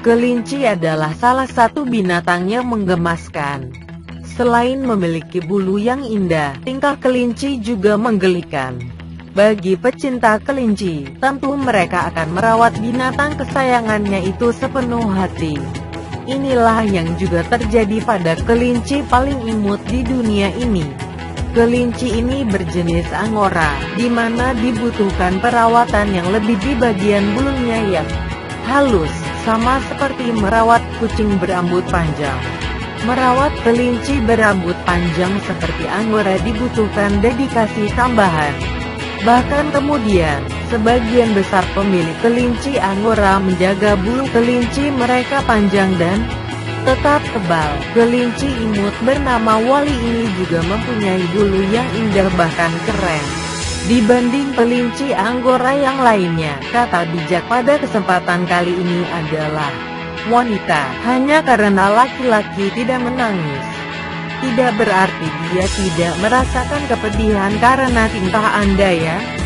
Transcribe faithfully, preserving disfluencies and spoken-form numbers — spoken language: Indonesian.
Kelinci adalah salah satu binatang yang menggemaskan. Selain memiliki bulu yang indah, tingkah kelinci juga menggelikan. Bagi pecinta kelinci, tentu mereka akan merawat binatang kesayangannya itu sepenuh hati. Inilah yang juga terjadi pada kelinci paling imut di dunia ini. Kelinci ini berjenis Angora, di mana dibutuhkan perawatan yang lebih di bagian bulunya yang halus, sama seperti merawat kucing berambut panjang. Merawat kelinci berambut panjang seperti Angora dibutuhkan dedikasi tambahan. Bahkan kemudian, sebagian besar pemilik kelinci Angora menjaga bulu kelinci mereka panjang dan tetap tebal. Kelinci imut bernama Wally ini juga mempunyai bulu yang indah bahkan keren dibanding kelinci Angora yang lainnya. Kata bijak pada kesempatan kali ini adalah wanita. Hanya karena laki-laki tidak menangis, tidak berarti dia tidak merasakan kepedihan karena tingkah Anda ya.